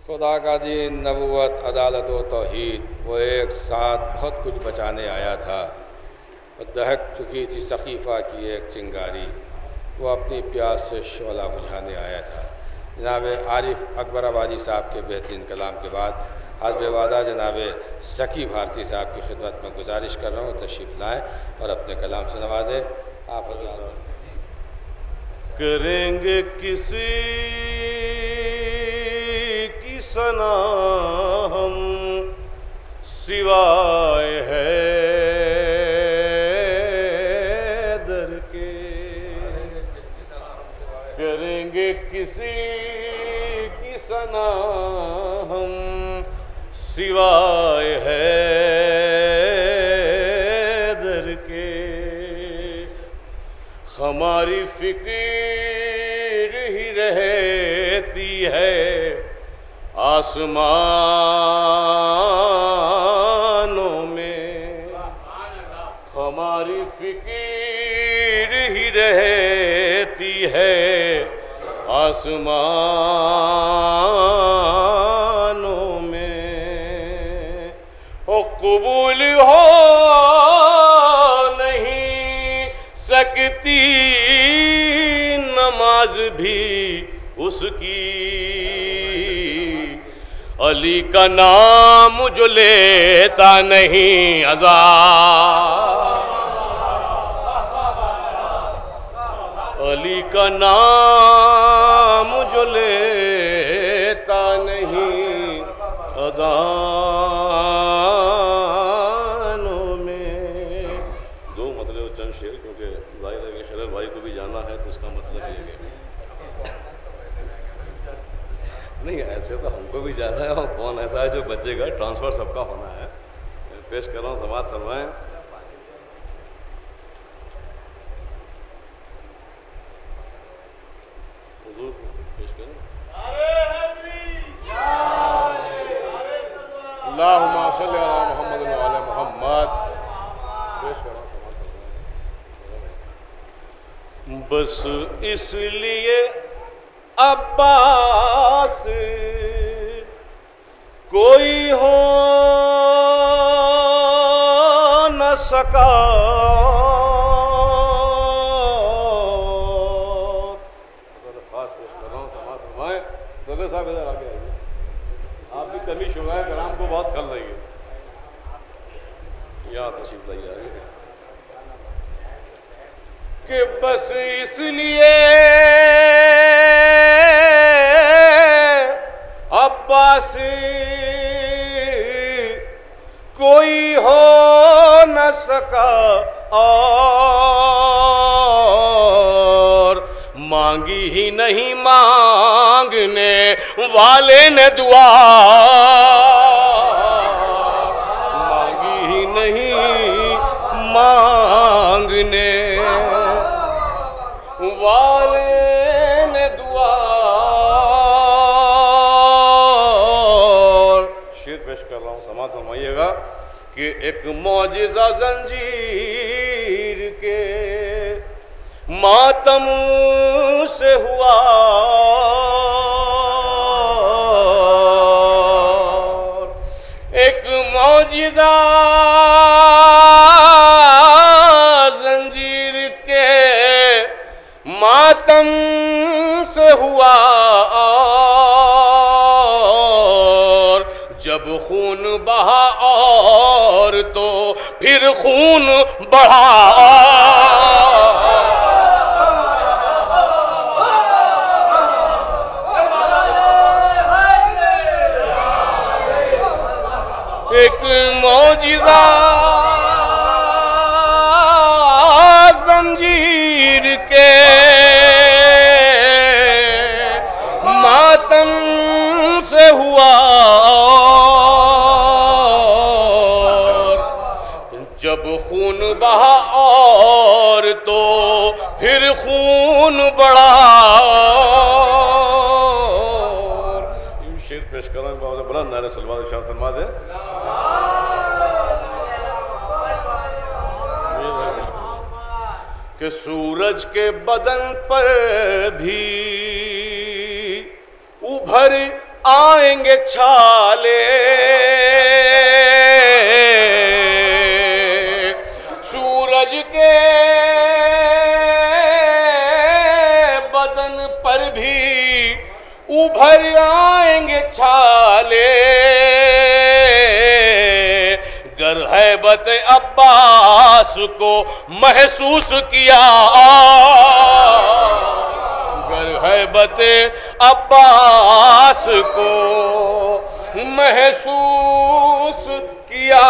खुदा का दीन, नबूवत, अदालत व तौहीद, वो एक साथ बहुत कुछ बचाने आया था। और दहक चुकी थी सकीफ़ा की एक चिंगारी, वो अपनी प्यास से शोला बुझाने आया था। जनाब आरिफ अकबर आबादी साहब के बेहतरीन कलाम के बाद हज़ब वादा जनाब ज़की भारती साहब की खिदमत में गुजारिश कर रहा हूँ तशरीफ़ लाएँ और अपने कलाम से नवाजें। आप करेंगे किसी की सना हम सिवाय हैदर के, करेंगे किसी की सना हम सिवाय हैदर के। हमारी फिक्र ही रहती है आसमानों में, हमारी फिक्र ही रहती है आसमानों में। ओ कबूल हो नहीं सकती नमाज भी उसकी, अली का नाम जो लेता नहीं अज़ान, अली का नाम जो लेता नहीं अज़ानों में। दो मतलब चंद शेर, क्योंकि जाहिर है कि शरर भाई को भी जाना है, तो इसका मतलब ये है नहीं, ऐसे तो हमको भी जाना है और कौन ऐसा है जो बचेगा, ट्रांसफ़र सबका होना है। पेश कर रहा हूँ, समाअत फरमाएं। हुजूर पेश करें। अल्लाहुम्मा सल्ली अला मुहम्मद व अला मुहम्मद। पेश कर रहा हूँ, समाअत फरमाएं। बस इसलिए अब्बास कोई हो न सका, खास पेश कर रहा हूँ, समाअत फरमाएं। दौलत साहब इधर आगे आइए, आप भी कमी शुगाए कराम को बहुत कर रही है, यहाँ तशरीफ लाइए आगे। कि बस इसलिए अब्बास कोई हो न सका, और मांगी ही नहीं मांगने वाले ने दुआ, मांगी ही नहीं मांगने वाले ने दुआ। शेर पेश कर रहा हूँ, समाअत फरमाइएगा कि एक मौजिज़ा जंजीर के मातम से हुआ, एक मौजिज़ा जंजीर के मातम से हुआ, और जब खून बहा और तो फिर खून बढ़ा, एक मौजिज़ा जंजीर के मातम से हुआ, जब खून बहा और तो फिर खून बढ़ा। शेर पेश कर रहा हूँ, बहुत बुलंद नारे सलवात इरशाद फरमा दे। कि सूरज के बदन पर भी उभर आएंगे छाले, सूरज के बदन पर भी उभर आएंगे छाले, गर हैबत अब्बास को महसूस किया, गर हैबत अब्बास को महसूस किया।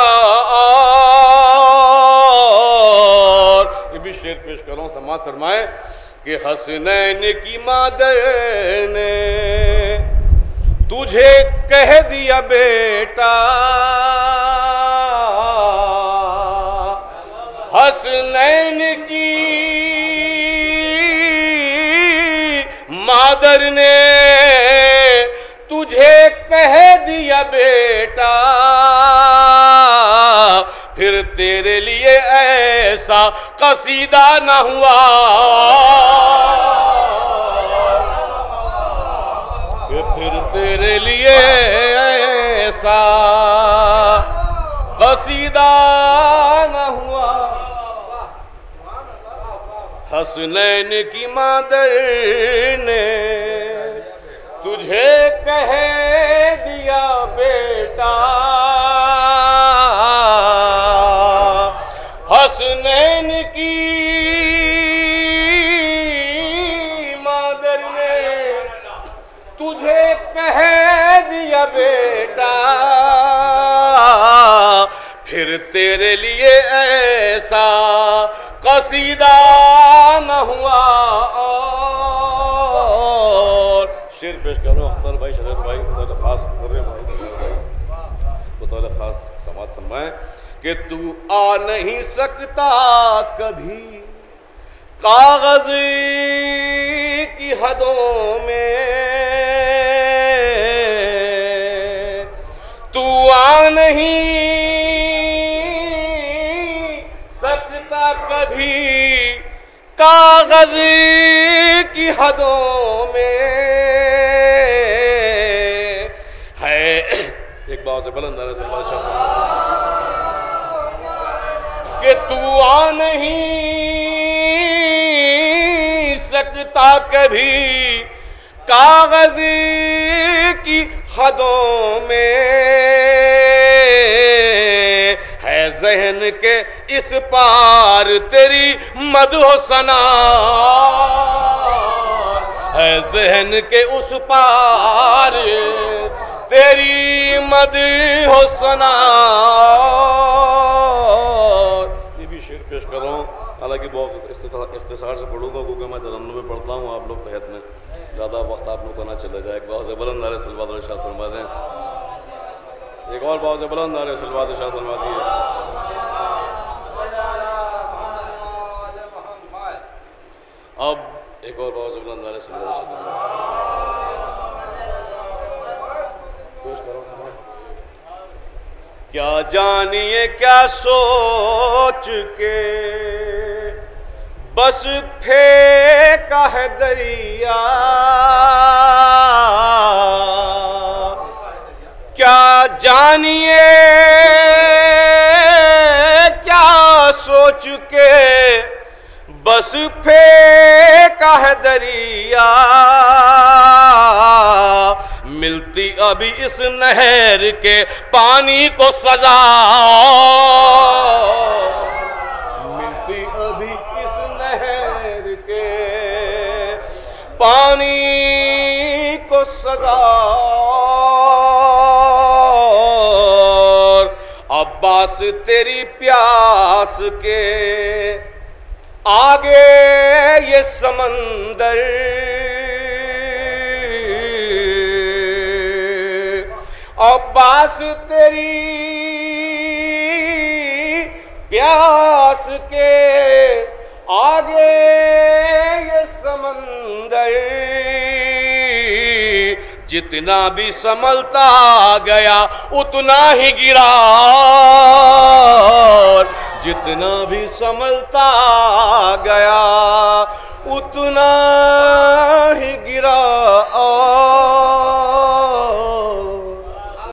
ये भी शेर पेश करो, समाअत फरमाए कि हसनैन की मादर ने तुझे कह दिया बेटा, हसनैन की मादर ने तुझे कह दिया बेटा, फिर तेरे लिए ऐसा कसीदा न हुआ, फिर तेरे लिए ऐसा कसीदा न हुआ। हसनैन की मादर ने तुझे कह दिया बेटा, हसनैन की मादर ने तुझे कह दिया बेटा, फिर तेरे लिए ऐसा कसीदा न हुआ। और शेर पेश करो अख्तर भाई, शरद भाई, बतौर खास कर भाई, बतौर खास समाअत फरमाए कि तू आ नहीं सकता कभी कागज की हदों में, तू आ नहीं सकता कभी कागज की हदों में, है एक बात से बुलंद से बादशाह कि तू आ नहीं सकता कभी कागज की हदों में, है ज़हन के इस पार तेरी मदहो सना, है ज़हन के उस पार तेरी मदहो सना। ये भी शेर पेश कर रहा हूँ, हालांकि बहुत इख्तिसार से पढ़ूंगा क्योंकि मैं तरन्नुम में पढ़ता हूँ, आप लोग तहत में ज़्यादा वक्त आप लोग को ना चला जाए। एक बहुत से बुलंद नारे सल्लल्लाहु अलैहि वसल्लम फरमा दें, एक और बहुत से बुलंद नारे सल्लल्लाहु अलैहि वसल्लम फरमा दिए। अब एक और बहुत से बुलंद नारे सल्लल्लाहु अलैहि वसल्लम। क्या जानिए क्या सोच के बस फेंका है दरिया, क्या जानिए क्या सोच के बस फेंका है दरिया, मिलती अभी इस नहर के पानी को सजा, मिलती अभी इस नहर के पानी को सजा। अब्बास तेरी प्यास के आगे ये समंदर, अब्बास तेरी प्यास के आगे ये समंदर, जितना भी संभलता गया उतना ही गिरा, जितना भी संभलता गया उतना ही गिरा।